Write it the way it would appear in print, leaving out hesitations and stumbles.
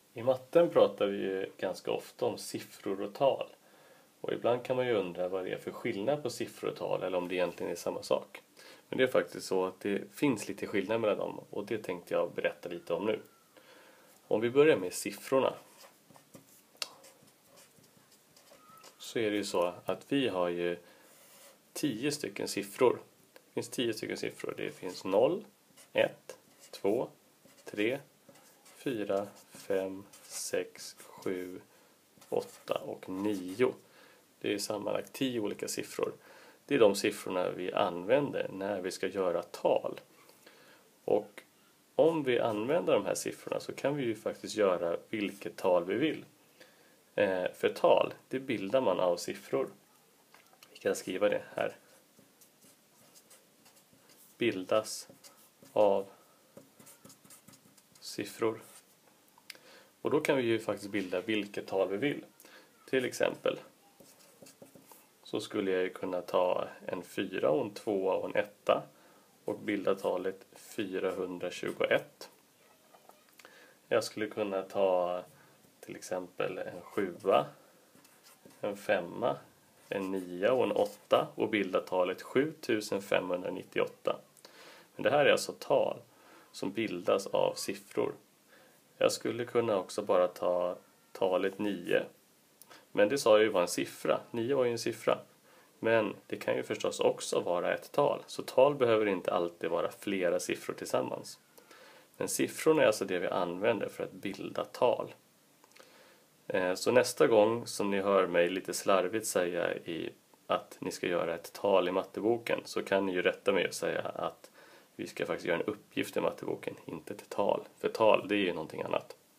I matten pratar vi ju ganska ofta om siffror och tal. Och ibland kan man ju undra vad det är för skillnad på siffror och tal eller om det egentligen är samma sak. Men det är faktiskt så att det finns lite skillnad mellan dem och det tänkte jag berätta lite om nu. Om vi börjar med siffrorna. Så är det ju så att vi har ju 10 stycken siffror. Det finns 10 stycken siffror. Det finns 0, 1, 2, 3, 4, 5, 6, 7, 8 och 9. Det är sammanlagt 10 olika siffror. Det är de siffrorna vi använder när vi ska göra tal. Och om vi använder de här siffrorna så kan vi ju faktiskt göra vilket tal vi vill. För tal, det bildar man av siffror. Vi kan skriva det här. Bildas av siffror. Och då kan vi ju faktiskt bilda vilket tal vi vill. Till exempel så skulle jag ju kunna ta en 4 och en 2 och en 1 och bilda talet 421. Jag skulle kunna ta till exempel en 7, en 5, en 9 och en 8 och bilda talet 7598. Men det här är alltså tal som bildas av siffror. Jag skulle kunna också bara ta talet 9. Men det sa jag ju var en siffra. 9 var ju en siffra. Men det kan ju förstås också vara ett tal. Så tal behöver inte alltid vara flera siffror tillsammans. Men siffrorna är alltså det vi använder för att bilda tal. Så nästa gång som ni hör mig lite slarvigt säga att ni ska göra ett tal i matteboken, så kan ni ju rätta mig och säga att vi ska faktiskt göra en uppgift i matteboken, inte ett tal. För tal, det är ju någonting annat.